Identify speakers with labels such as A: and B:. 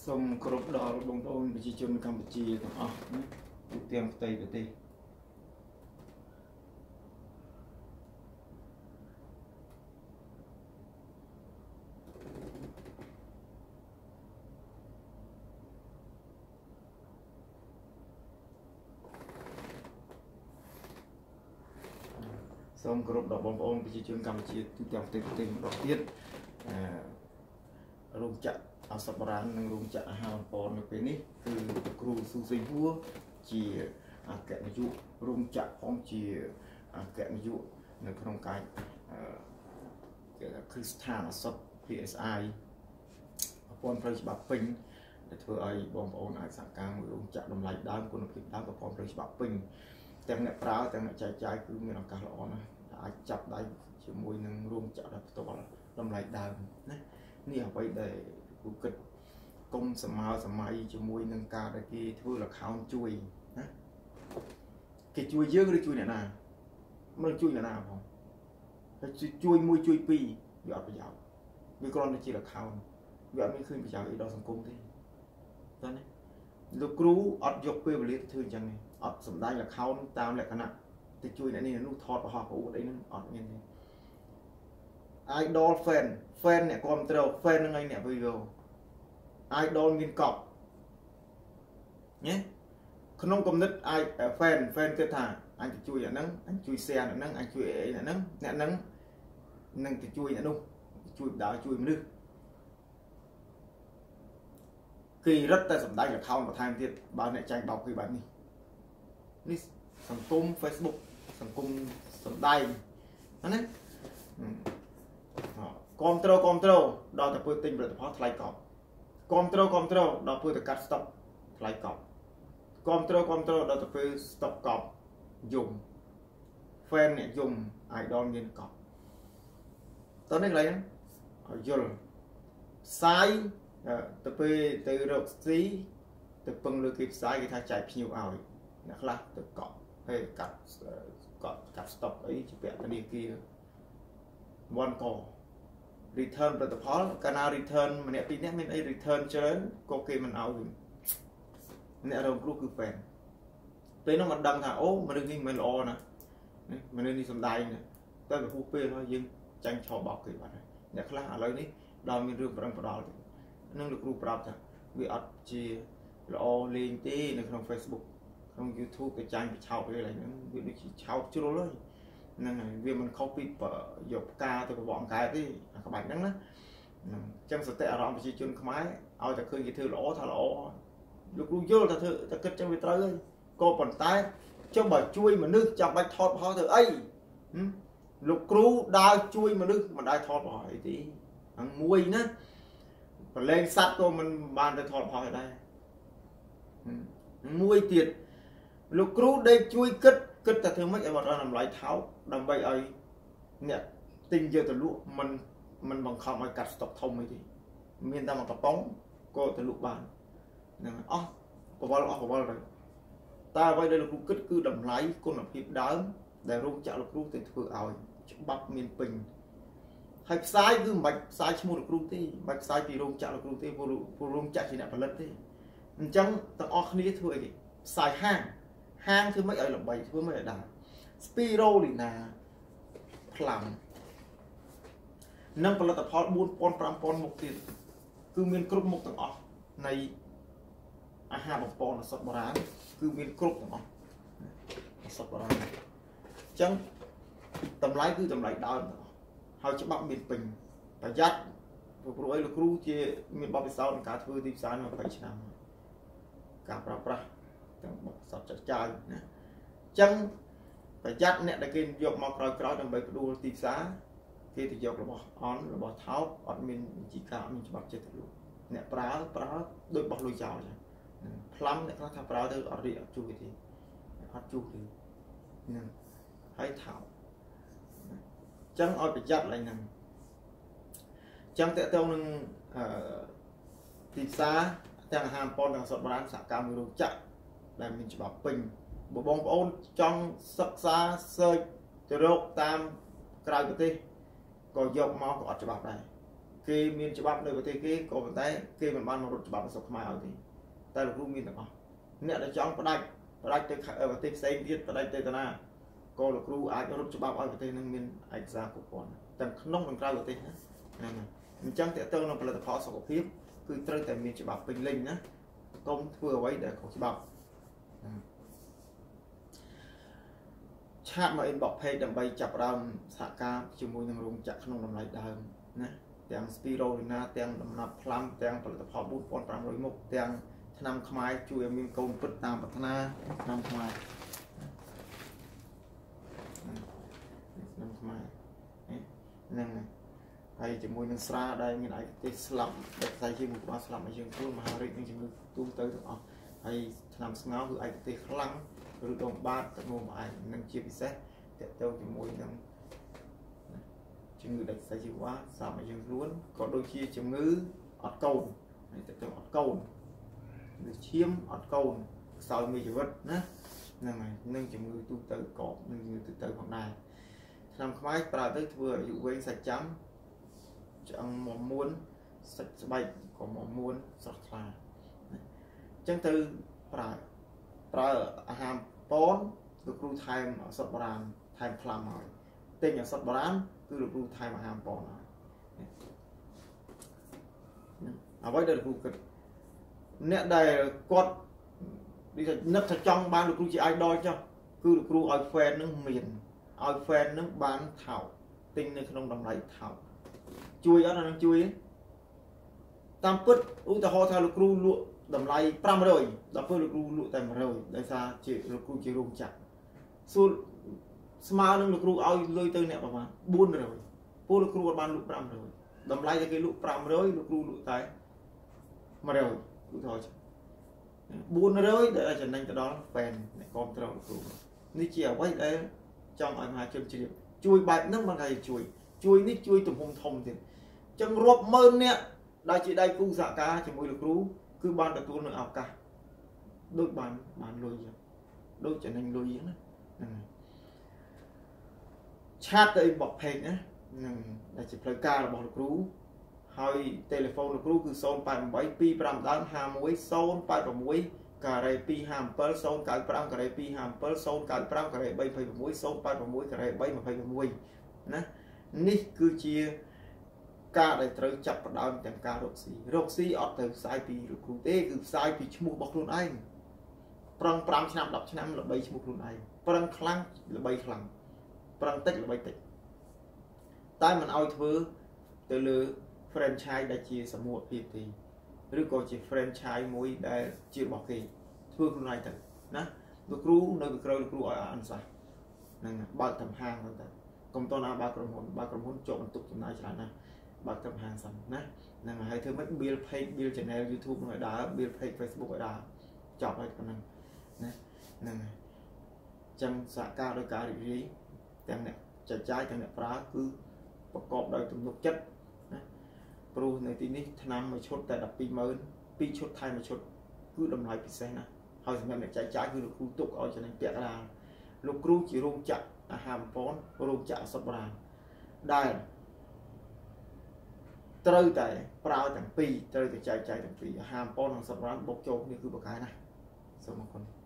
A: សូមគោរពដល់បងប្អូនប្រជាជនកម្ពុជាទាំងអស់ណាទូទាំងផ្ទៃប្រទេសសូមគោរពដល់បងប្អូនប្រជាជនកម្ពុជាទូទាំងផ្ទៃប្រទេសម្ដងទៀតរោងចក្រអសបរាននិងរោងចក្រអាហារប៉ុននៅពេលនេះគឺគ្រូស៊ូសេងហួរជាអគ្គនាយករោងចក្រផងជាអគ្គនាយកនៅក្នុងការគ្រឹះស្ថានអសប PSI ប្រព័ន្ធផ្លូវច្បាប់ពេញដែលធ្វើឲ្យបងប្អូនអាចសហការមួយរោងចក្រតម្លៃដើមគុណភាពដើមប្រព័ន្ធផ្លូវច្បាប់ពេញទាំងអ្នកប្រើទាំងអ្នកចែកចាយគឺមានឱកាសល្អណាស់អាចចាប់ដៃជាមួយនឹងរោងចក្រដែលផ្ទាល់តម្លៃដើមណានេះអ្វីដែលគូគិតគុំសម័យជាមួយនឹងការដែលគេធ្វើ account ជួយណាគេជួយយើងឬជួយអ្នកណាមិនជួយអ្នកណាផងតែជួយមួយជួយពីរវាអត់ប្រយោជន៍វាគ្រាន់តែជា account វាអត់មានឃើញប្រយោជន៍អីដល់សង្គមទេតើណាលោកគ្រូអត់យកពេលវេលាទៅធ្វើអញ្ចឹងទេអត់សំដែង account តាមលក្ខណៈទៅជួយអ្នកនេះនោះថតប្រហោះប្រអួតអីហ្នឹងអត់មានទេ idol fan អ្នកគ្រប់ត្រូល fan ហ្នឹងឯងអ្នក video idol មានកប់ញ៉េក្នុងគំនិត fan គិតថាអញទៅជួយអាហ្នឹងអញជួយ share អាហ្នឹងអញជួយអីអាហ្នឹងអ្នកហ្នឹងនឹងទៅជួយអ្នកនោះជួយដើរជួយមនុស្សគេរត់តែសំដែង account បន្ថែមទៀតបើអ្នកចាញ់បោកគេបែបនេះនេះសង្គម Facebook សង្គមសំដែងណាគ្រប់ត្រូលដល់តែធ្វើទិញផលិតផលថ្លៃកប់គ្រប់ត្រូលដល់ធ្វើទៅកាត់ stock ថ្លៃកប់គ្រប់ត្រូលដល់ទៅធ្វើ stock កប់យំ fan អ្នកយំ idol មានកប់តើនេះកន្លែងហ្នឹងឲ្យយល់ផ្សាយទៅពេលទៅរកស៊ីទៅពឹងលើគេផ្សាយគេថាចែកភ្ញៀវឲ្យអ្នកខ្លះទៅកក់ហើយកាត់ stock អីជាពាក់ធនាគារ1កreturn ផលិតផលកាលណា return ម្នាក់ពីរនាក់មានអី return ច្រើនក៏គេមិនឲ្យវិញអ្នករងគ្រោះគឺ fan ពេលនោះមិនដឹងថាអូមនុស្សនេះមិនល្អណាមនុស្សនេះសំដែងណាតែវាហួសពេលហើយយើងចាញ់ឆោបបោកគេបាត់ហើយអ្នកខ្លះឥឡូវនេះដល់មានរឿងប្រឹងប្រដៅទៅនឹងលោកគ្រូប្រាប់ថាវាអត់ជាល្អលេងទេនៅក្នុង Facebook ក្នុង YouTube ទៅចាញ់ទៅឆោបអីហ្នឹងវាដូចជាឆោបជ្រុលហើយហ្នឹងហើយវាមិនខុសពីយកផ្កាទៅប្រវង្កែទេអាក្បាច់ហ្នឹងណាអញ្ចឹងសតិអារម្មណ៍ប្រជាជនខ្មែរឲ្យតែឃើញគេធ្វើល្អថាល្អលោកគ្រូយល់ថាធ្វើតែគិតចឹងវាត្រូវហើយក៏ប៉ុន្តែចុះបើជួយមនុស្សចាំបាច់ថតផលធ្វើអីលោកគ្រូដើរជួយមនុស្សមិនដែរថតផលអីទេហ្នឹងមួយណាប្រឡែងសัตว์ក៏មិនបានទៅថតផលដែរមួយទៀតលោកគ្រូដេកជួយគិតតែធ្វើម៉េចឲ្យបាត់តម្លៃថោកដើម្បីឲ្យអ្នកទិញយកទៅលក់មិនបង្ខំឲ្យកាត់ stock ធំអីទេមានតែមួយកំប៉ុងក៏ទៅលក់បានហ្នឹងអស់ប្រវល់ទៅតែអ្វីដែលលោកគ្រូគិតគឺតម្លៃគុណភាពដើមដែលរោងចក្រលោកគ្រូទៅធ្វើឲ្យច្បាប់មានពេញហើយផ្សាយគឺមិនបាច់ផ្សាយឈ្មោះលោកគ្រូទេមិនបាច់ផ្សាយពីរោងចក្រលោកគ្រូទេព្រោះរោងចក្រជាអ្នកផលិតទេអញ្ចឹងទាំងអស់គ្នាធ្វើអីគេផ្សាយហាងធ្វើម៉េចឲ្យល្បីធ្វើម៉េចឲ្យដើរ Spirulina ផ្លាំនិងផលិតផល 4000 5000 មុខទៀតគឺមានគ្រប់មុខទាំងអស់នៃអាហារបំពងអសតបុរាណគឺមានគ្រប់ទាំងអស់អសតបុរាណអញ្ចឹងតម្លៃគឺតម្លៃដើមទាំងអស់ហើយច្បាប់មានពេញប្រយ័ត្នព្រោះអីលោកគ្រូជាមានបទពិសោធន៍ក្នុងការធ្វើទីផ្សារនៅ20ឆ្នាំការប្រើប្រាស់ទាំងបទពិសោធន៍ចាត់ចាយណាអញ្ចឹងប្រយ័ត្នអ្នកដែលគេយកមកក្រោយដើម្បីផ្ដួលទីផ្សារគេទៅយករបស់របស់ថោកអត់មានវិជាការមានច្បាប់ចិត្តទៅលក់អ្នកប្រើដូចបោះលុយចោលចឹងផ្លាំអ្នកខ្លះថាប្រើទៅអត់រីកអត់ជួសទេអត់ជួសទេហ្នឹងហើយថោកអញ្ចឹងឲ្យប្រយ័ត្នឡើងហ្នឹងអញ្ចឹងតើតើនឹងទីផ្សារទាំងអាហារប៉ុនទាំងអសតបុរាណសហការមួយរោងចក្រដែលមានច្បាប់ពេញបើបងប្អូនចង់សិក្សា search ទៅរកតាមក្រៅប្រទេសក៏យកមកក៏អត់ច្បាប់ដែរគេមានច្បាប់នៅប្រទេសគេក៏ប៉ុន្តែគេមិនបានមករត់ច្បាប់ស្រុកខ្មែរឲ្យទេតែលោកគ្រូមានទាំងអស់អ្នកដែលចង់ផ្ដាច់ទៅប្រទេសផ្សេងទៀតផ្ដាច់ទៅតាណាក៏លោកគ្រូអាចរត់ច្បាប់ឲ្យប្រទេសនឹងមានឯកសារគ្រប់គ្រាន់ទាំងក្នុងនិងក្រៅប្រទេសណាហ្នឹងហើយអញ្ចឹងតើតើនៅផលិតផលសុខភាពគឺត្រូវតែមានច្បាប់ពេញលេញណាកុំធ្វើអ្វីដែលខុសច្បាប់ឆាតមក inbox page ដើម្បីចាប់ផ្ដើមសហការជាមួយនឹងរោងចក្រក្នុងតម្លៃដើមណាទាំង Spirulina ទាំងដំណាប់ផ្លាំទាំងផលិតផល 4500 មុខទាំងថ្នាំខ្មែរជួយឲ្យមានកូនពិតតាមប្រាថ្នាថ្នាំខ្មែរហ្នឹងហើយជាមួយនឹងស្រាដែលមានឯកទេសស្លាប់ដឹកខ្សែជាមួយក្បាលស្លាប់ឲ្យយើងខ្លួនមហារីកនឹងជំងឺទូទៅទាំងអស់ហើយថ្នាំស្ងោគឺឯកទេសខ្លាំងឬដងបាតទឹកនោមផ្អែមនឹងជាពិសេសតើទៅជាមួយនឹងជំងឺដឹកខ្សែជីវ៉ាស្លាប់ឲ្យយើងខ្លួនក៏ដូចជាជំងឺអត់កូនហើយតើទៅអត់កូនឬឈាមអត់កូនខ្សោយមួយជីវិតណាហ្នឹងហើយនឹងជំងឺទូទៅកបនឹងជំងឺទូទៅផងដែរថ្នាំខ្មែរប្រើទៅធ្វើអាយុវែងសាច់ចាំឆ្អឹងមមួនសាច់ស្បែកក៏មមួនស្រស់ថ្លាអញ្ចឹងទៅប្រើអាហារប៉នលោកគ្រូថែមឱសថបុរាណថែមខ្លាំហើយទិញឱសថបុរាណគឺលោកគ្រូថែមអាហារប៉នហើយអ្វីដែលលោកគ្រូគិតអ្នកដែលគាត់នឹកថាចង់បានលោកគ្រូជា idol ចុះគឺលោកគ្រូឲ្យ fan នឹងមានឲ្យ fan នឹងបានថោកទិញនៅក្នុងតម្លៃថោកជួយអត់នឹងជួយតាមពិតឧទាហរណ៍ថាលោកគ្រូលក់តម្លៃ500ដល់ពេលលោកគ្រូលក់តែ100ដោយសារជាលោកគ្រូជារោងចក្រសួរស្មើនឹងលោកគ្រូឲ្យលុយទៅអ្នកប្រហែល400ពួកលោកគ្រូអត់បានលក់500តម្លៃដែលគេលក់500លោកគ្រូលក់តែ100ឧទាហរណ៍400ដែលចំណេញទៅដល់ fan អ្នកគ្រប់គ្រងលោកគ្រូនេះជាអ្វីដែលចង់ឲ្យមហាជនជ្រាបជួយបែបហ្នឹងមិនថាជួយនេះជួយទំហំធំទៀតអញ្ចឹងរាប់ម៉ឺនអ្នកដែលជាដៃគូសហការជាមួយលោកគ្រូគឺបានទទួលនៅឱកាសដូចបានលុយចឹងដូចចំណេញលុយចឹងណាហ្នឹងឆាតទៅ inbox page ណាហ្នឹងដែលជាផ្លូវការរបស់លោកគ្រូហើយ telephone លោកគ្រូគឺ088 25ដើម51 086ការ៉េ257 095ការ៉េ257 095ការ៉េ326 086ការ៉េ326ណានេះគឺជាការដែលត្រូវចាប់ផ្ដើមទាំងការរកស៊ីអត់ទៅផ្សាយពីលោកគ្រូទេគឺផ្សាយពីឈ្មោះរបស់ខ្លួនឯងប្រឹង5ឆ្នាំ10ឆ្នាំល្បីឈ្មោះខ្លួនឯងប្រឹងខ្លាំងល្បីខ្លាំងប្រឹងតិចល្បីតិចតែមិនឲ្យធ្វើទៅលើ franchise ដែលជាសមូហភាពទេឬក៏ជា franchise មួយដែលជារបស់គេធ្វើខ្លួនឯងទៅណាលោកគ្រូនៅពីក្រោយលោកគ្រូឲ្យអនុសាសន៍ហ្នឹងបើកតាមហាងទៅកុំតណាបើកក្រុមហ៊ុនជាប់បន្ទុកចំណាយច្រើនណាស់បើកតាមហាងសិនណាហ្នឹងហើយធ្វើម៉េច build page build channel YouTube នឹងឲ្យដើរ build page Facebook ឲ្យដើរចប់ហើយប៉ុណ្ណឹងណាហ្នឹងហើយអញ្ចឹងសហការដោយការរីករាយទាំងអ្នកចែកចាយទាំងអ្នកប្រើគឺប្រកបដោយទំនុកចិត្តណាព្រោះនៅទីនេះថ្នាំមួយឈុតតែ 120,000 2ឈុតថែមមួយឈុតគឺតម្លៃពិសេសណាស់ហើយសម្រាប់អ្នកចែកចាយគឺលោកគ្រូទុកឲ្យចំណេញពាក់កណ្ដាលលោកគ្រូជារោងចក្រអាហារបំពន់រោងចក្រឱសថបុរាណដែលត្រូវតែប្រើទាំងពីរត្រូវតែចែកចាយទាំងពីរអាហារបំពន់និងឱសថបុរាណបូកចូលគ្នាគឺបកាយណាសូមអរគុណ